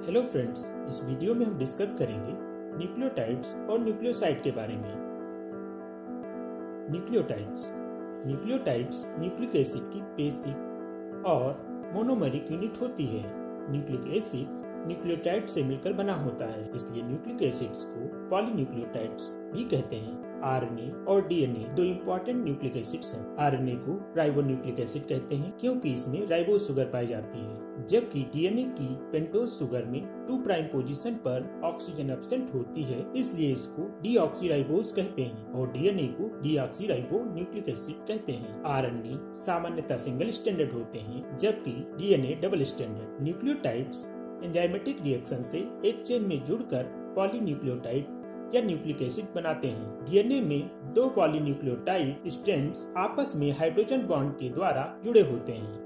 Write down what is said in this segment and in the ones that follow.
Hello friends, इस video में हम डिस्कस करेंगे न्यूक्लियोटाइड्स और न्यूक्लियोसाइड के बारे में। न्यूक्लियोटाइड्स न्यूक्लिक एसिड की बेसिक और मोनोमरिक यूनिट होती है। न्यूक्लिक एसिड न्यूक्लियोटाइड से मिलकर बना होता है, इसलिए न्यूक्लिक एसिड्स को पॉलीन्यूक्लियोटाइड्स भी कहते हैं। आरएनए और डीएनए दो इम्पोर्टेंट न्यूक्लिक एसिड्स हैं। आरएनए को राइबोन्यूक्लिक एसिड कहते हैं क्योंकि इसमें राइबोस शुगर पाई जाती है, जबकि डीएनए की पेंटोज शुगर में 2 प्राइम पोजीशन पर ऑक्सीजन एब्सेंट होती है, इसलिए इसको डीऑक्सीराइबोस कहते हैं और डीएनए को डीऑक्सीराइबोन्यूक्लिक एसिड कहते हैं। आरएनए सामान्यतः सिंगल स्टैंडर्ड होते हैं, जबकि DNA double stranded. Nucleotides enzymatic reaction से एक चेन में जुड़कर पॉलीन्यूक्लियोटाइड या न्यूक्लिक एसिड बनाते हैं। डीएनए में 2 पॉलीन्यूक्लियोटाइड स्ट्रैंड्स आपस में हाइड्रोजन बॉन्ड के द्वारा जुड़े होते हैं।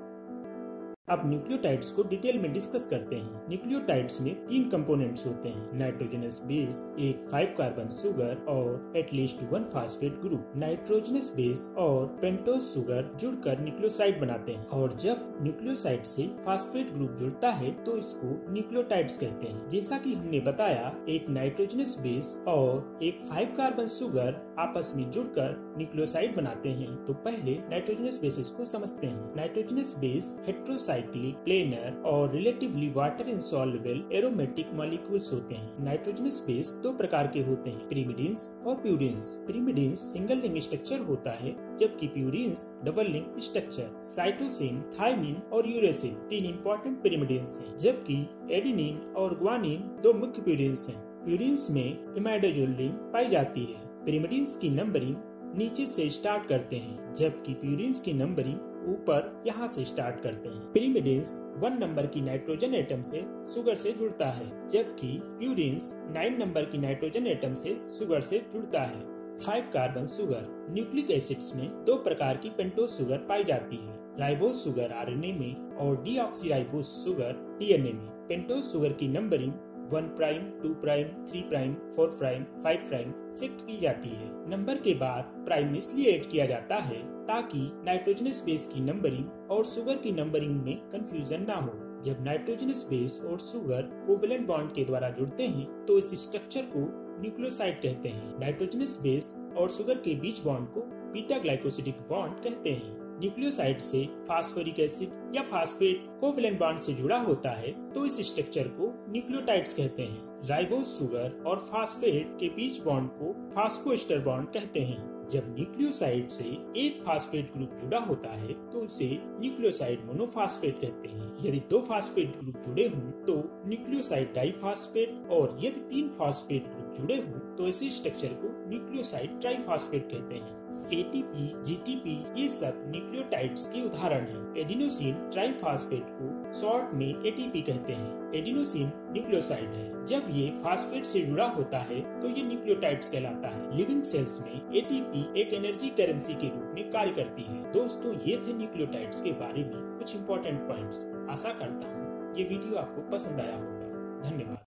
अब न्यूक्लियोटाइड्स को डिटेल में डिस्कस करते हैं। न्यूक्लियोटाइड्स में 3 कंपोनेंट्स होते हैं, नाइट्रोजनस बेस, एक 5 कार्बन शुगर और at least 1 phosphate group. Nitrogenous base और पेंटोज शुगर जुड़कर न्यूक्लियोसाइड बनाते हैं और जब न्यूक्लियोसाइड से फास्फेट ग्रुप जुड़ता है तो इसको न्यूक्लियोटाइड्स कहते हैं। जैसा कि हमने बताया, एक नाइट्रोजनस बेस और एक 5 कार्बन शुगर आपस में जुड़कर न्यूक्लियोसाइड बनाते हैं। तो पहले नाइट्रोजनस बेसिस को समझते हैं। नाइट्रोजनस बेस हेट्रोसाइक्लिक, प्लेनर और relatively water insoluble aromatic molecules होते हैं। नाइट्रोजनस बेस 2 प्रकार के होते हैं, पिरिमिडिन्स और purines. Pyrimidines single ring structure होता है, जबकि purines double ring structure. Cytosine, thymine और यूरेसिल 3 इंपॉर्टेंट पिरिमिडिन्स हैं, जबकि एडेनिन और ग्वानिन 2 मुख्य प्यूरिन्स हैं। प्यूरिन्स में इमाइडाजोल रिंग पाई जाती है। पिरिमिडिन्स की नंबरिंग नीचे से स्टार्ट करते हैं, जबकि प्यूरिन्स की नंबरिंग ऊपर यहाँ से स्टार्ट करते हैं। पिरिमिडिन्स 1 नंबर की नाइट्रोजन एटम से शुगर से जुड़ता है, जबकि प्यूरिन्स 9 नंबर की नाइट्रोजन एटम से शुगर से जुड़ता है। 5 कार्बन शुगर न्यूक्लिक एसिड्स में 2 प्रकार की पेंटोज शुगर पाई जाती है, राइबोस शुगर आरएनए में और डीऑक्सीराइबोस शुगर डीएनए में। पेंटोज शुगर की numbering 1 prime, 2 prime, 3 prime, 4 prime, 5 prime से की जाती है। नंबर के बाद प्राइम इसलिए ऐड किया जाता है ताकि नाइट्रोजनस बेस की नंबरिंग और शुगर की नंबरिंग में कंफ्यूजन ना हो। जब नाइट्रोजनस बेस और शुगर कोवेलेंट बॉन्ड के द्वारा जुड़ते हैं तो इस स्ट्रक्चर को न्यूक्लियोसाइड कहते हैं। नाइट्रोजनस बेस और शुगर के बीच बॉन्ड को बीटा ग्लाइकोसिडिक बॉन्ड कहते हैं। न्यूक्लियोसाइड से फास्फोरिक एसिड या फास्फेट कोवेलेंट बॉन्ड से जुड़ा होता है तो इस स्ट्रक्चर को न्यूक्लियोटाइड्स कहते हैं। राइबोस शुगर और फास्फेट के बीच बॉन्ड को फास्फोएस्टर बॉन्ड कहते हैं। जब न्यूक्लियोसाइड से एक फास्फेट ग्रुप जुड़ा होता है तो उसे न्यूक्लियोसाइड मोनोफास्फेट कहते हैं। यदि 2 फास्फेट ग्रुप जुड़े हों तो न्यूक्लियोसाइड डाइफास्फेट, और यदि 3 फास्फेट ग्रुप जुड़े हों तो इसी स्ट्रक्चर को न्यूक्लियोसाइड ट्राइफास्फेट कहते हैं। एटीपी, जीटीपी ये सब न्यूक्लियोटाइड्स के उदाहरण हैं। एडिनोसिन ट्राइफास्फेट को शॉर्ट में एटीपी कहते हैं। एडिनोसिन न्यूक्लियोसाइड है। जब ये फास्फेट से जुड़ा होता है तो ये न्यूक्लियोटाइड्स कहलाता है। लिविंग सेल्स में एटीपी एक एनर्जी करेंसी के रूप में कार्य करती है। दोस्तों, ये थे न्यूक्लियोटाइड्स के बारे में कुछ इंपॉर्टेंट पॉइंट्स। आशा करता हूँ ये वीडियो आपको पसंद आया होगा। धन्यवाद।